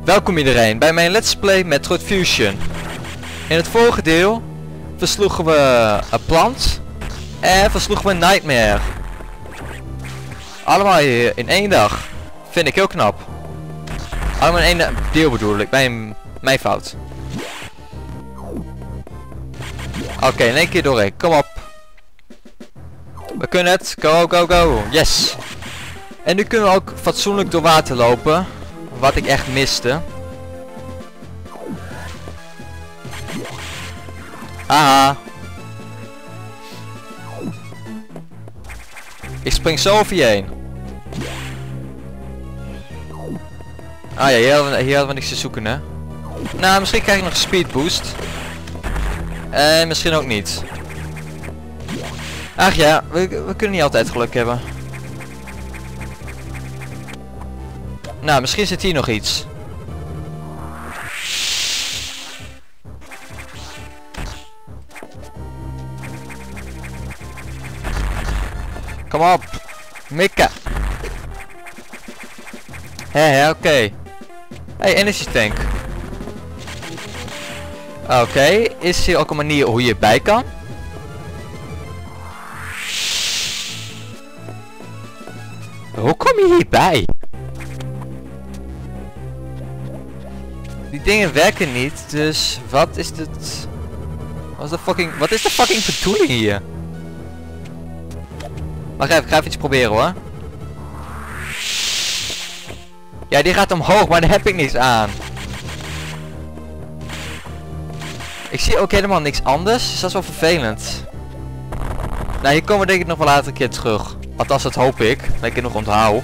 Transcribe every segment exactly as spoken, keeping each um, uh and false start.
Welkom iedereen bij mijn Let's Play Metroid Fusion. In het vorige deel versloegen we een plant en versloegen we een Nightmare. Allemaal hier in één dag. Vind ik heel knap. Allemaal in één deel bedoel ik, mijn, mijn fout. Oké, okay, in één keer doorheen, kom op. We kunnen het, go go go, yes. En nu kunnen we ook fatsoenlijk door water lopen. Wat ik echt miste. Haha. Ik spring zo over je heen. Ah ja, hier hadden, we, hier hadden we niks te zoeken, hè. Nou, misschien krijg ik nog een speed boost. En misschien ook niet. Ach ja, we, we kunnen niet altijd geluk hebben. Nou, misschien zit hier nog iets. Kom op. Mikken. Hé, hé, oké. Okay. Hey, energy tank. Oké, okay. Is hier ook een manier hoe je bij kan? Hoe kom je hierbij? Die dingen werken niet, dus wat is dit? Wat is de fucking, wat is de fucking bedoeling hier? Wacht even, ik ga even iets proberen hoor. Ja, die gaat omhoog, maar daar heb ik niks aan. Ik zie ook helemaal niks anders, dus dat is wel vervelend. Nou, hier komen we denk ik nog wel later een keer terug. Althans, dat hoop ik, dat ik het nog onthoud.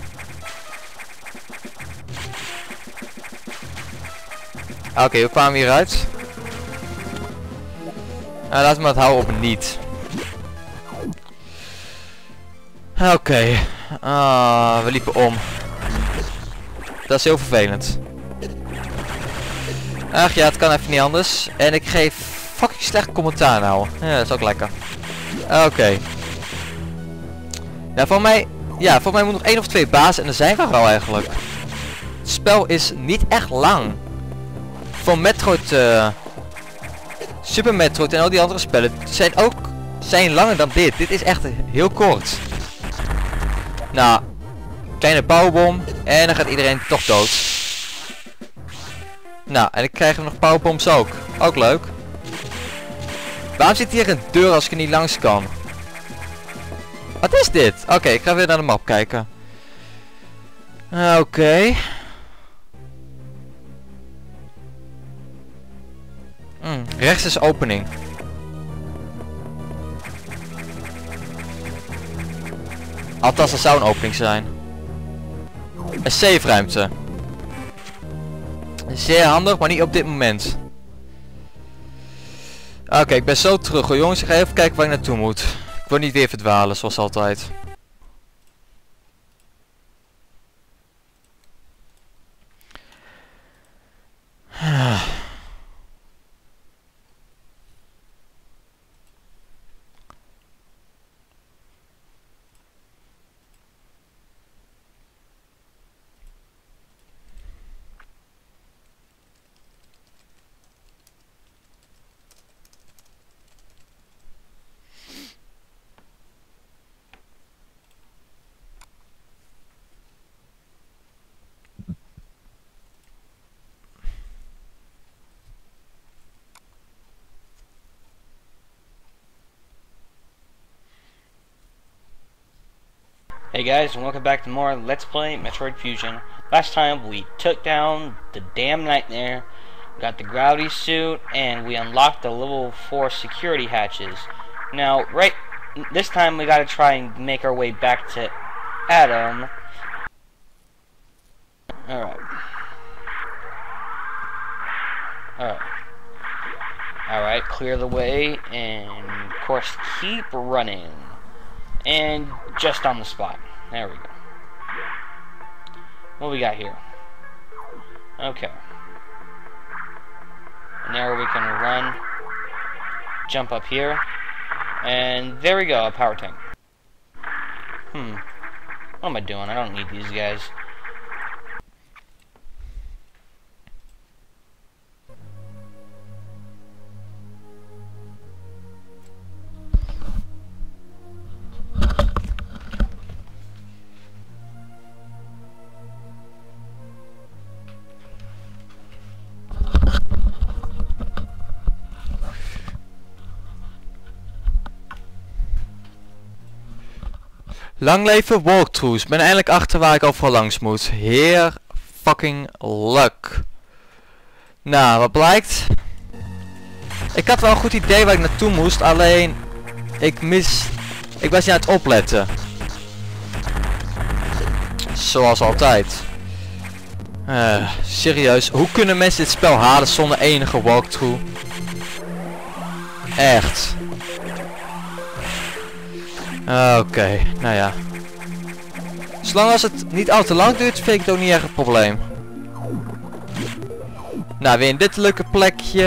Oké, okay, we kwamen hieruit. Nou, laten we het houden op niet. Oké. Okay. Ah, we liepen om. Dat is heel vervelend. Ach ja, het kan even niet anders. En ik geef fucking slecht commentaar nou. Ja, dat is ook lekker. Oké. Okay. Nou, voor mij... Ja, voor mij moet nog één of twee bazen en dan zijn we er al eigenlijk. Het spel is niet echt lang. Voor Metroid... Uh, Super Metroid en al die andere spellen zijn ook... zijn langer dan dit. Dit is echt heel kort. Nou... Kleine powerbom. En dan gaat iedereen toch dood. Nou, en dan krijgen we nog powerbombs ook. Ook leuk. Waarom zit hier een deur als ik er niet langs kan? Wat is dit? Oké, okay, ik ga weer naar de map kijken. Oké. Okay. Mm, rechts is opening. Althans, er zou een opening zijn. Een save ruimte. Zeer handig, maar niet op dit moment. Oké, okay, ik ben zo terug hoor jongens. Ik ga even kijken waar ik naartoe moet. Ik wil niet weer verdwalen zoals altijd. Hey guys, and welcome back to more Let's Play Metroid Fusion. Last time we took down the damn Nightmare, got the gravity suit, and we unlocked the level four security hatches. Now, right this time we gotta try and make our way back to Adam. Alright. Alright. Alright, clear the way, and of course keep running. And just on the spot. There we go. What we got here? Okay. And there we can run. Jump up here. And there we go, a power tank. Hmm. What am I doing? I don't need these guys. Lang leven walkthroughs. Ben eindelijk achter waar ik overal langs moet. Heer fucking luck. Nou, wat blijkt? Ik had wel een goed idee waar ik naartoe moest. Alleen, ik mis... Ik was niet aan het opletten. Zoals altijd. Uh, serieus, hoe kunnen mensen dit spel halen zonder enige walkthrough? Echt. Oké, okay, nou ja. Zolang als het niet al te lang duurt, vind ik het ook niet echt een probleem. Nou, weer in dit leuke plekje.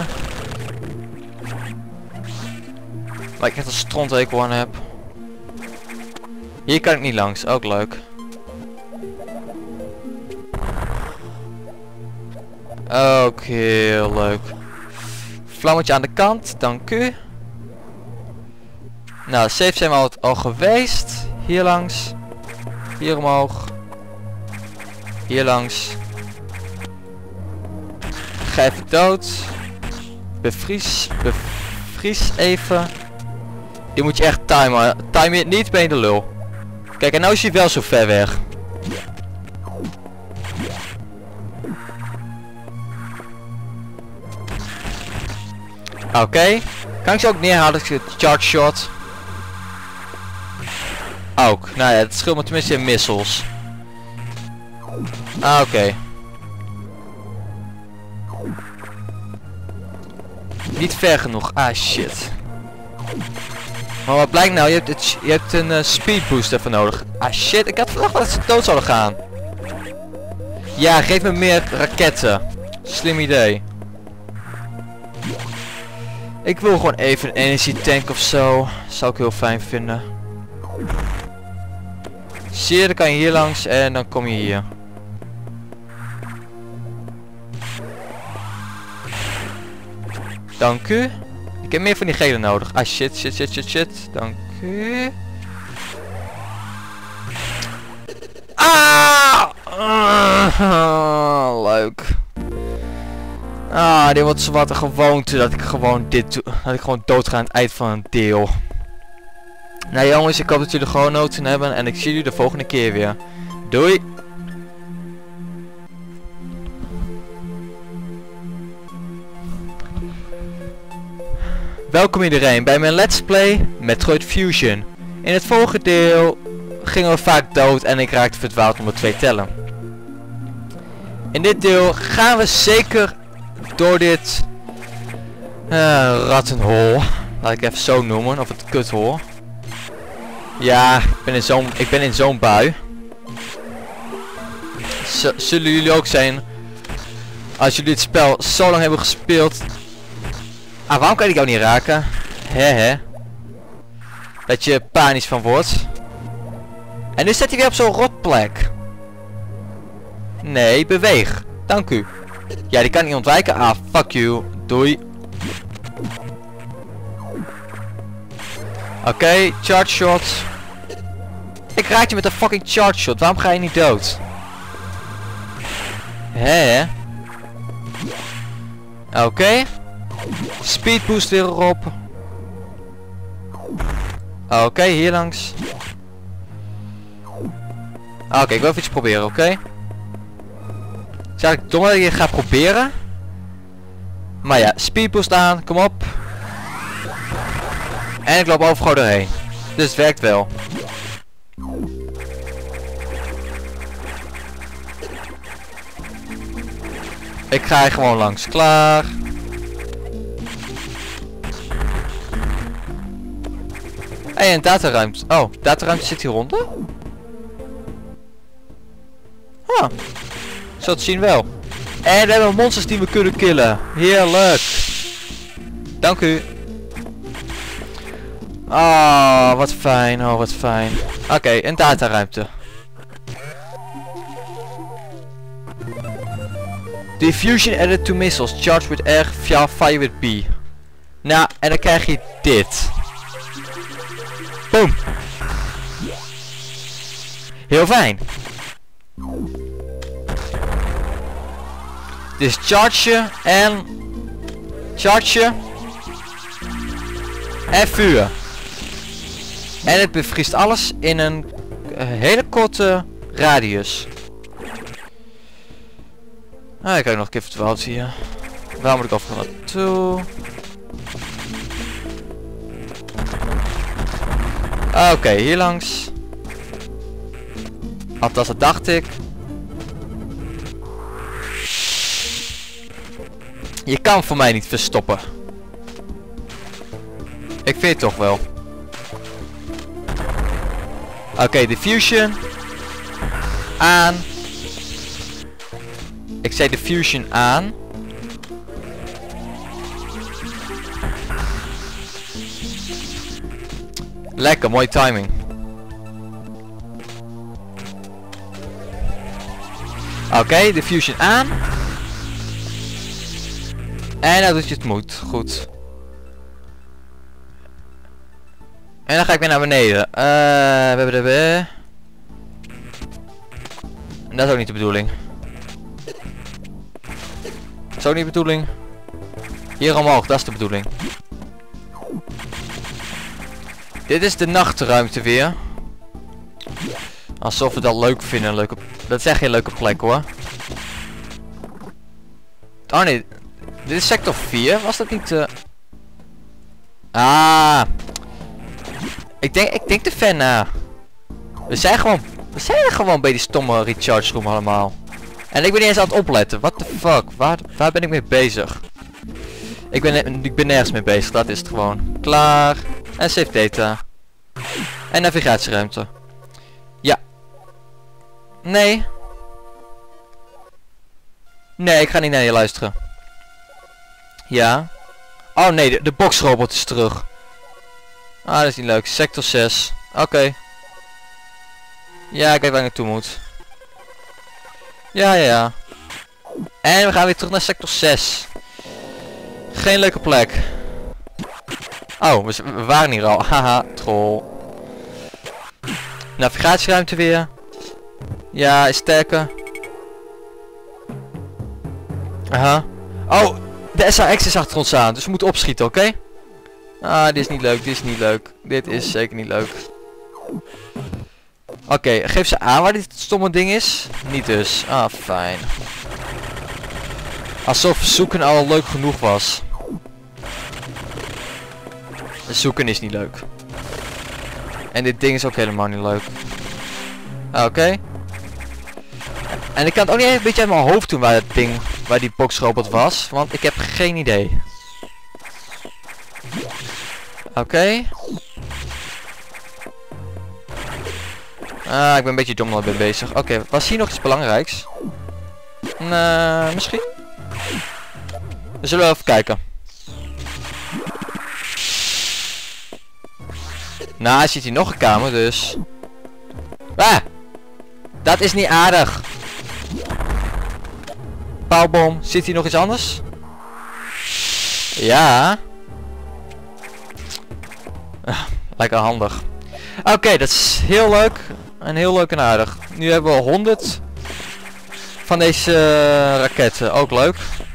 Waar ik echt een stronthekel aan heb. Hier kan ik niet langs, ook leuk. Ook heel leuk. Vlammetje aan de kant, dank u. Nou, safe zijn we al, al geweest. Hier langs. Hier omhoog. Hier langs. Ga even dood. Bevries. Bevries even. Die moet je echt timen. Time je het niet, ben je de lul. Kijk, en nou is hij wel zo ver weg. Oké. Okay. Kan ik ze ook neerhalen? Charge shot. Ook. Nou ja, het scheelt me tenminste in missiles. Ah, oké. Okay. Niet ver genoeg. Ah, shit. Maar wat blijkt nou? Je hebt, het, je hebt een uh, speed boost even nodig. Ah, shit. Ik had verwacht dat ze dood zouden gaan. Ja, geef me meer raketten. Slim idee. Ik wil gewoon even een energy tank of zo. Zou ik heel fijn vinden. Zie je, dan kan je hier langs en dan kom je hier. Dank u. Ik heb meer van die gele nodig. Ah shit, shit, shit, shit, shit. Dank u. Ah! Ah, leuk. Ah, dit wordt zowat een gewoonte dat ik gewoon dit doe. Dat ik gewoon doodga aan het eind van een deel. Nou jongens, ik hoop dat jullie er gewoon nood in hebben. En ik zie jullie de volgende keer weer. Doei! Welkom iedereen bij mijn Let's Play Metroid Fusion. In het vorige deel gingen we vaak dood en ik raakte verdwaald onder twee tellen. In dit deel gaan we zeker door dit uh, rattenhol. Laat ik even zo noemen, of het kuthol. Ja, ik ben in zo'n ik ben in zo'n bui. Z zullen jullie ook zijn als jullie het spel zo lang hebben gespeeld. Ah, waarom kan ik jou niet raken? Hè hè. Dat je panisch van wordt. En nu staat hij weer op zo'n rotplek. Nee, beweeg. Dank u. Ja, die kan niet ontwijken. Ah, fuck you. Doei. Oké, okay, charge shot. Ik raak je met een fucking charge shot. Waarom ga je niet dood? Hè? Oké. Okay. Speed boost weer erop. Oké, okay, hier langs. Oké, okay, ik wil even iets proberen, oké? Okay? Het is eigenlijk dom dat ik je ga proberen. Maar ja, speed boost aan, kom op. En ik loop overal doorheen. Dus het werkt wel. Ik ga er gewoon langs, klaar. Hey, een dataruimte. Oh, dataruimte zit hieronder? Huh. Zo te zien wel. En we hebben monsters die we kunnen killen. Heerlijk. Dank u. Oh, wat fijn. Oh, wat fijn. Oké, okay, een dataruimte. Diffusion added to missiles. Charged with R, fire with B. Nou, en dan krijg je dit. Boom. Heel fijn. Dus charge je en charge je en vuur. En het bevriest alles in een uh, hele korte radius. Ah, ik kijk nog een keer verdwaald hier. Waar moet ik over naartoe? Oké, okay, hier langs. Althans, dat dacht ik. Je kan voor mij niet verstoppen. Ik vind het toch wel. Oké, okay, diffusion. Aan. Ik zei diffusion aan. Lekker, mooie timing. Oké, okay, diffusion aan. En nou doet je het moet. Goed. En dan ga ik weer naar beneden. Uh, we hebben de weer. Dat is ook niet de bedoeling. Dat is ook niet de bedoeling. Hier omhoog, dat is de bedoeling. Dit is de nachtruimte weer. Alsof we dat leuk vinden. Leuke... Dat is echt geen leuke plek hoor. Oh nee. Dit is sector vier. Was dat niet... Uh... Ah. Ik denk, ik denk te ver na. We zijn gewoon... We zijn er gewoon bij die stomme recharge room allemaal. En ik ben niet eens aan het opletten. What the fuck? Waar, waar ben ik mee bezig? Ik ben, ik ben nergens mee bezig. Dat is het gewoon. Klaar. En save data. En navigatieruimte. Ja. Nee. Nee, ik ga niet naar je luisteren. Ja. Oh nee, de, de boxrobot is terug. Ah, dat is niet leuk. Sector zes. Oké. Okay. Ja, ik weet waar ik naartoe moet. Ja, ja, ja. En we gaan weer terug naar sector zes. Geen leuke plek. Oh, we, we waren hier al. Haha, troll. Navigatieruimte weer. Ja, is sterker. Aha. Oh, de S A X is achter ons aan, dus we moeten opschieten, oké? Okay? Ah, dit is niet leuk, dit is niet leuk. Dit is zeker niet leuk. Oké, okay, geef ze aan waar dit stomme ding is. Niet dus. Ah, fijn. Alsof zoeken al leuk genoeg was. Zoeken is niet leuk. En dit ding is ook helemaal niet leuk. Ah, oké. Okay. En ik kan het ook niet een beetje uit mijn hoofd doen waar het ding, waar die boxrobot was. Want ik heb geen idee. Oké. Okay. Ah, ik ben een beetje dom dat ik ben bezig. Oké, okay, was hier nog iets belangrijks? Nee, misschien. We zullen even kijken. Nou, hij ziet hier nog een kamer, dus... Ah! Dat is niet aardig. Pauwbom, zit hier nog iets anders? Ja. Ah, lekker handig. Oké, okay, dat is heel leuk. En heel leuk en aardig. Nu hebben we honderd van deze uh, raketten. Ook leuk.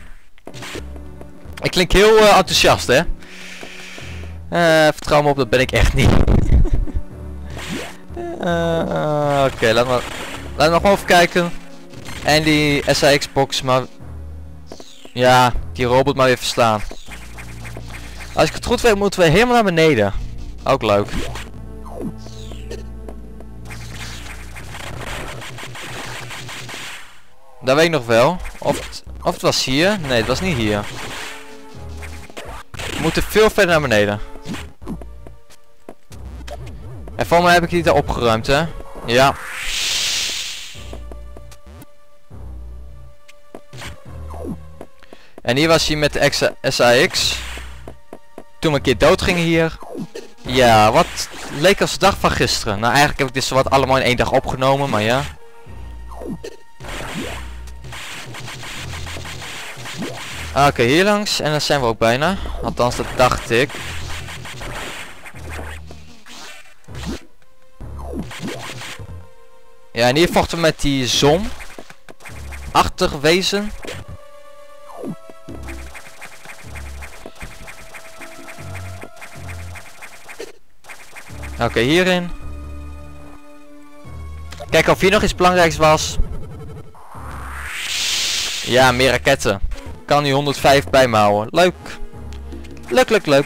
Ik klink heel uh, enthousiast, hè? Uh, vertrouw me op, dat ben ik echt niet. uh, uh, Oké, okay, laten we laten we nog even kijken. En die S A X-box, maar... Ja, die robot maar weer verslaan. Als ik het goed weet, moeten we helemaal naar beneden. Ook leuk. Dat weet ik nog wel. Of het, of het was hier. Nee, het was niet hier. We moeten veel verder naar beneden. En voor mij heb ik die daar opgeruimd, hè? Ja. En hier was hij met de S A X. Toen we een keer dood gingen hier. Ja, wat leek als de dag van gisteren. Nou, eigenlijk heb ik dit zowat allemaal in één dag opgenomen, maar ja. Oké, okay, hier langs. En dan zijn we ook bijna. Althans, dat dacht ik. Ja, en hier vochten we met die zon. Achtig wezen. Oké, okay, hierin. Kijk of hier nog iets belangrijks was. Ja, meer raketten. Kan nu honderdvijf bij me houden. Leuk. Leuk, leuk, leuk.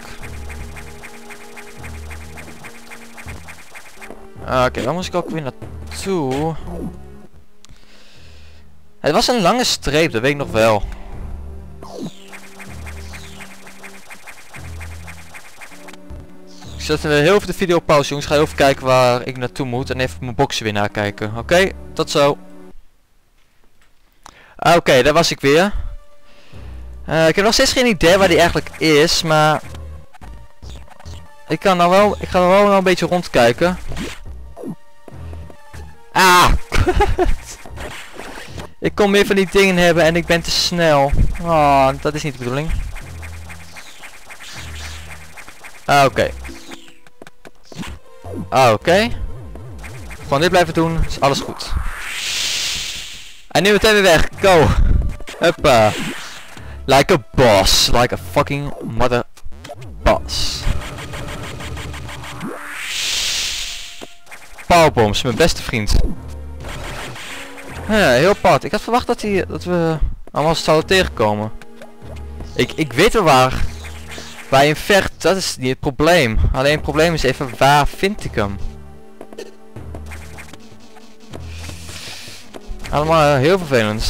Oké, okay, waar moest ik ook weer naartoe? Het was een lange streep, dat weet ik nog wel. Ik zet heel even de video op pauze, jongens. Ga even kijken waar ik naartoe moet en even mijn boxen weer nakijken. Oké, okay, tot zo. Oké, okay, daar was ik weer. Uh, ik heb nog steeds geen idee waar die eigenlijk is, maar ik kan nou wel, ik ga er wel nog een beetje rondkijken. Ah! Ik kon meer van die dingen hebben en ik ben te snel. Oh, dat is niet de bedoeling. Ah, oké. Okay. Ah, oké. Okay. Gewoon dit blijven doen, is alles goed. En nu meteen weer weg, go! Hoppa. Like a boss, like a fucking mother boss. Powerbombs, mijn beste vriend. Ja, heel apart. Ik had verwacht dat, die, dat we allemaal zouden tegenkomen. Ik, ik weet wel waar. Waar je in vecht, dat is niet het probleem. Alleen het probleem is even, waar vind ik hem? Allemaal uh, heel vervelend.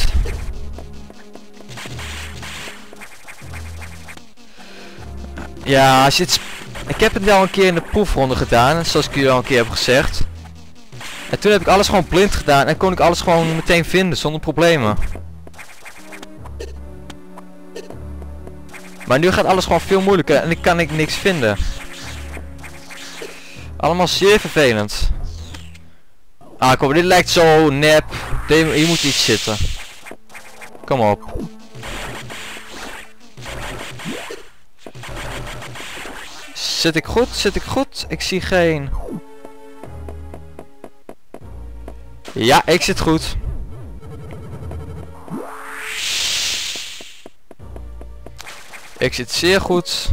Ja, als je het ik heb het wel een keer in de proefronde gedaan, zoals ik jullie al een keer heb gezegd. En toen heb ik alles gewoon blind gedaan en kon ik alles gewoon meteen vinden, zonder problemen. Maar nu gaat alles gewoon veel moeilijker en ik kan ik niks vinden. Allemaal zeer vervelend. Ah, kom, dit lijkt zo nep. Hier moet iets zitten. Kom op. Zit ik goed? Zit ik goed? Ik zie geen... Ja, ik zit goed. Ik zit zeer goed.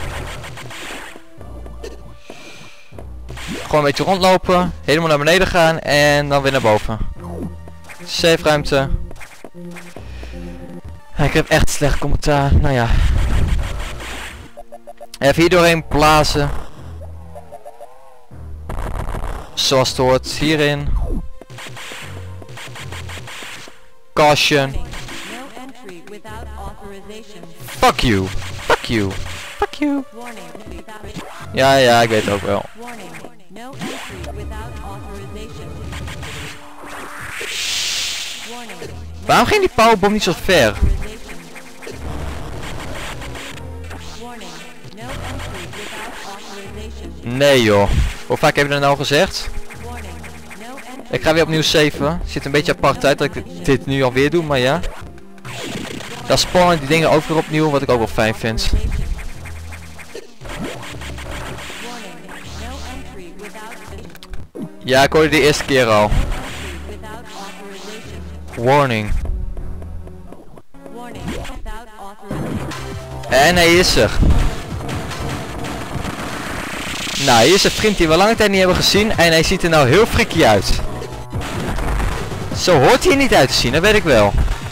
Gewoon een beetje rondlopen. Helemaal naar beneden gaan. En dan weer naar boven. Safe ruimte. Ik heb echt slecht commentaar. Nou ja. Even hier doorheen blazen. Zoals het hoort. Hierin. Caution. Fuck you. Fuck you. Fuck you. Ja, ja, ik weet het ook wel. Waarom ging die powerbomb niet zo ver? Nee joh. Hoe vaak heb je dat nou gezegd? Ik ga weer opnieuw saven. Ziet een beetje apart uit dat ik dit nu alweer doe, maar ja. Dat spawnen die dingen ook weer opnieuw, wat ik ook wel fijn vind. Ja, ik hoorde die eerste keer al. Warning. En hij is er. Nou, hier is een vriend die we lange tijd niet hebben gezien en hij ziet er nou heel freaky uit. Zo hoort hij er niet uit te zien, dat weet ik wel.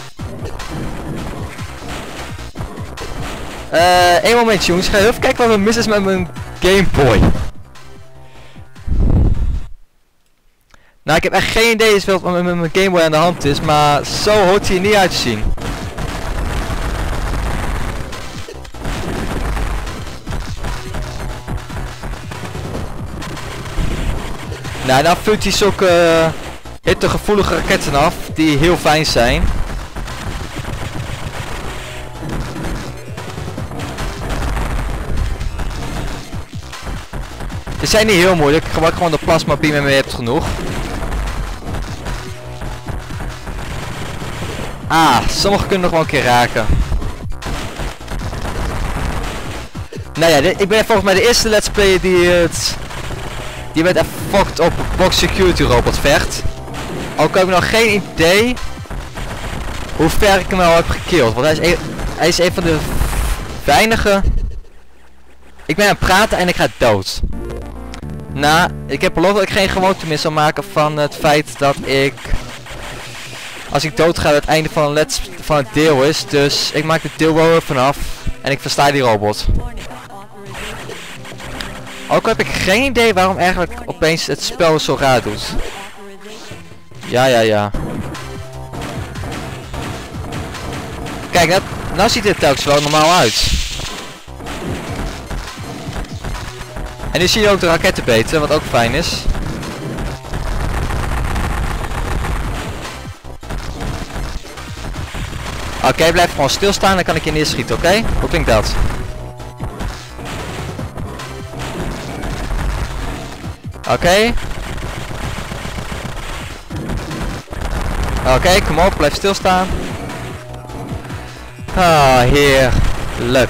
Uh, Eén momentje jongens, ik ga even kijken wat er mis is met mijn Game Boy. Nou, ik heb echt geen idee wat met mijn Game Boy aan de hand is, maar zo hoort hij er niet uit te zien. Nou, dan vuurt hij zulke uh, hittegevoelige raketten af, die heel fijn zijn. Ze zijn niet heel moeilijk, ik gebruik gewoon de plasma beam en je hebt genoeg. Ah, sommige kunnen nog wel een keer raken. Nou ja, dit, ik ben volgens mij de eerste let's player die het... Die met een fucked op box security robot vecht. Ook heb ik nog geen idee hoe ver ik hem al heb gekillt. Want hij is, een, hij is een van de weinige... Ik ben aan het praten en ik ga dood. Nou, ik heb beloofd dat ik geen gewoonte meer zal maken van het feit dat ik... Als ik dood ga, het einde van, een let's, van het deel is. Dus ik maak het deel wel weer vanaf. En ik versta die robot. Ook heb ik geen idee waarom eigenlijk opeens het spel zo raar doet. Ja, ja, ja. Kijk, dat, nou ziet het telkens wel normaal uit. En nu zie je ook de raketten beter, wat ook fijn is. Oké, okay, blijf gewoon stilstaan, dan kan ik je neerschieten, oké? Okay? Hoe klinkt dat? Oké. Okay. Oké, okay, kom op, blijf stilstaan. Ah, heerlijk.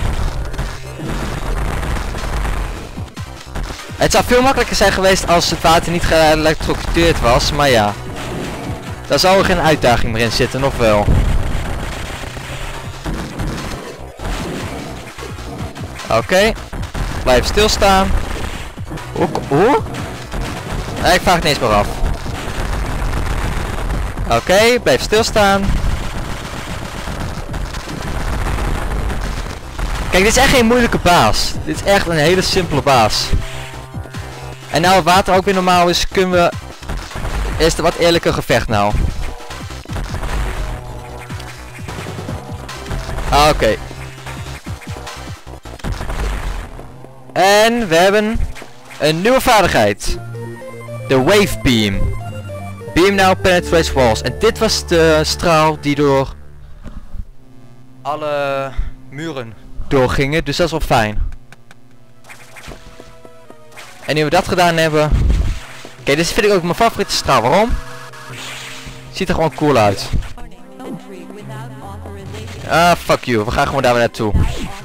Het zou veel makkelijker zijn geweest als het water niet geëlectrocuteerd was, maar ja. Daar zou er geen uitdaging meer in zitten, of wel? Oké. Okay. Blijf stilstaan. Hoe? Hoe? Nee, ik vraag het niet eens meer af. Oké, okay, blijf stilstaan. Kijk, dit is echt geen moeilijke baas. Dit is echt een hele simpele baas. En nou het water ook weer normaal is, kunnen we... Is het wat eerlijker gevecht nou. Ah, oké. Okay. En we hebben een nieuwe vaardigheid. De Wave Beam. Beam now penetrates walls. En dit was de straal die door alle muren doorgingen. Dus dat is wel fijn. En nu we dat gedaan hebben... Kijk, dit vind ik ook mijn favoriete straal. Waarom? Ziet er gewoon cool uit. Ah, fuck you. We gaan gewoon daar weer naartoe.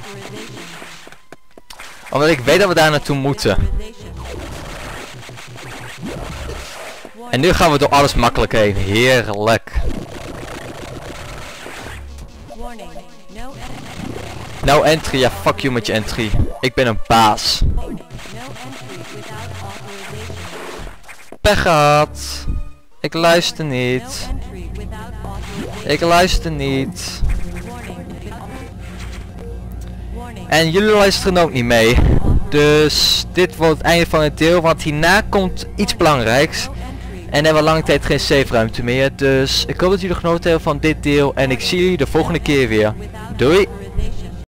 Omdat ik weet dat we daar naartoe moeten. En nu gaan we door alles makkelijk heen. Heerlijk. No entry. Ja, fuck you met je entry. Ik ben een baas. Pech gehad. Ik luister niet. Ik luister niet. En jullie luisteren ook niet mee. Dus dit wordt het einde van het deel. Want hierna komt iets belangrijks. En hebben we lange tijd geen save ruimte meer. Dus ik hoop dat jullie genoten hebben van dit deel. En ik zie jullie de volgende keer weer. Doei!